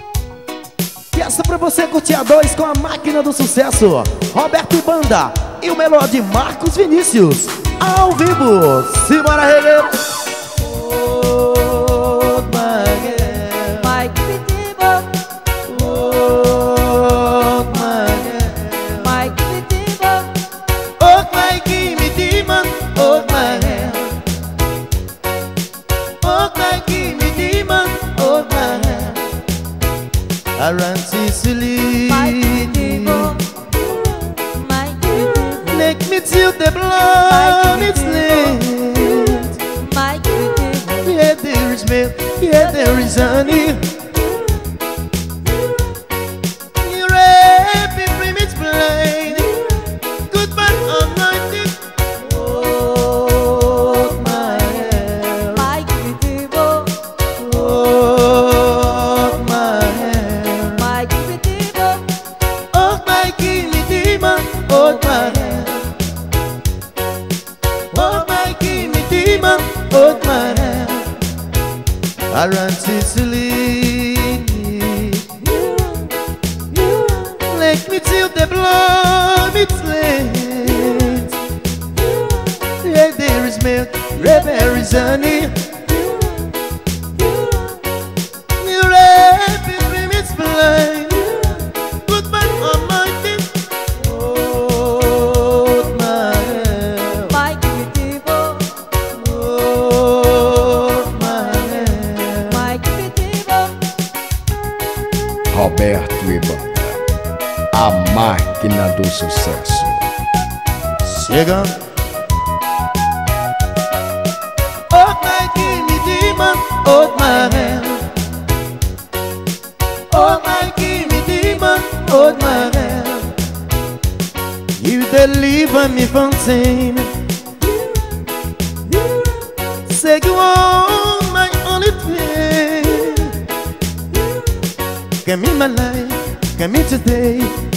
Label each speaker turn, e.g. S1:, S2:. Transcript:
S1: E essa pra você curtir a dois com a máquina do sucesso, Roberto e Banda, e o melhor de Marcos Vinícius, ao vivo. Simbora, Regueiro!
S2: Around Sicily, make me till the blood is lit. Yeah, there is milk, yeah, there is honey. You're happy, it's blind. Goodbye, almighty. Hold my hand. Hold my hand. Hold my Kimi demon. Hold my hand. Hold my Kimi demon. Hold my hand. Around Sicily, make me till the blood it's late. Yeah, there is milk, yeah, there is honey. You're happy, it's blind. Goodbye, almighty. Hold my hand. Hold my hand.
S3: Roberto e Banda, a máquina do sucesso.
S2: Chega. Hold my Kimi demon, hold my hand. Hold my Kimi demon, hold my hand. You deliver me from sin. Say you are my only thing. Come in my life, come in today.